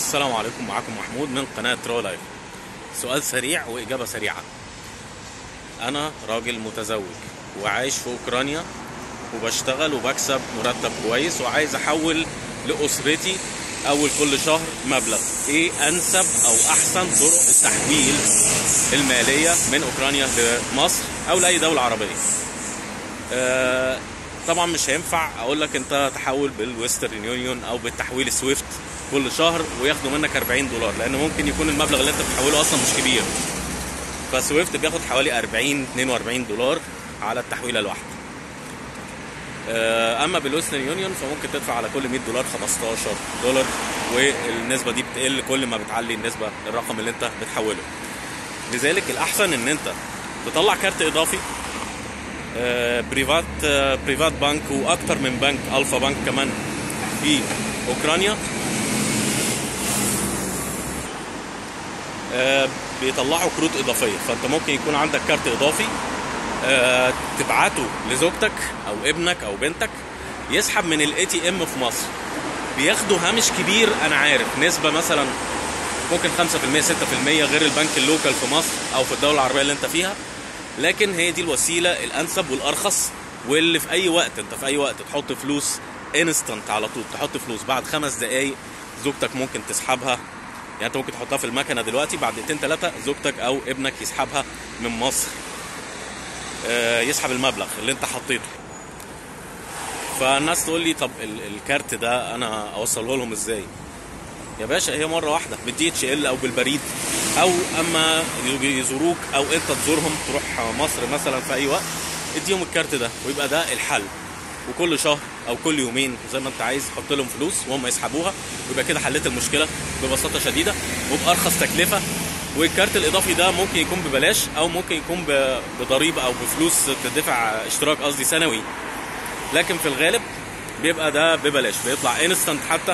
السلام عليكم، معكم محمود من قناة رو لايف. سؤال سريع وإجابة سريعة. أنا راجل متزوج وعايش في أوكرانيا وبشتغل وبكسب مرتب كويس وعايز أحول لأسرتي أول كل شهر مبلغ. إيه أنسب أو أحسن طرق التحويل المالية من أوكرانيا لمصر أو لأي دولة عربية؟ طبعا مش هينفع اقول لك انت تحول بالويسترن يونيون او بالتحويل سويفت كل شهر وياخدوا منك $40، لان ممكن يكون المبلغ اللي انت بتحوله اصلا مش كبير. فسويفت بياخد حوالي 42 دولار على التحويله الواحده. اما بالويسترن يونيون فممكن تدفع على كل $100 $15، والنسبه دي بتقل كل ما بتعلي النسبه الرقم اللي انت بتحوله. لذلك الاحسن ان انت تطلع كارت اضافي بريفات بانك واكتر من بنك، الفا بانك كمان في اوكرانيا بيطلعوا كروت اضافيه. فانت ممكن يكون عندك كارت اضافي تبعته لزوجتك او ابنك او بنتك يسحب من الاي تي ام في مصر. بياخدوا هامش كبير، انا عارف، نسبه مثلا ممكن 5% 6% غير البنك اللوكال في مصر او في الدوله العربيه اللي انت فيها، لكن هي دي الوسيله الانسب والارخص، واللي في اي وقت انت في اي وقت تحط فلوس انستنت على طول. تحط فلوس بعد 5 دقايق زوجتك ممكن تسحبها. يعني انت ممكن تحطها في المكنه دلوقتي، بعد 2-3 زوجتك او ابنك يسحبها من مصر، يسحب المبلغ اللي انت حطيته. فالناس تقول لي طب الكارت ده انا اوصله لهم ازاي؟ يا باشا هي مره واحده بالDHL او بالبريد، او اما يزوروك او انت تزورهم تروح مصر مثلا في اي وقت، اديهم الكارت ده ويبقى ده الحل. وكل شهر او كل يومين زي ما انت عايز حط لهم فلوس وهم يسحبوها، ويبقى كده حليت المشكله ببساطه شديده وبارخص تكلفه. والكارت الاضافي ده ممكن يكون ببلاش او ممكن يكون بضريبه او بفلوس تدفع، اشتراك قصدي سنوي، لكن في الغالب بيبقى ده ببلاش، بيطلع انستنت حتى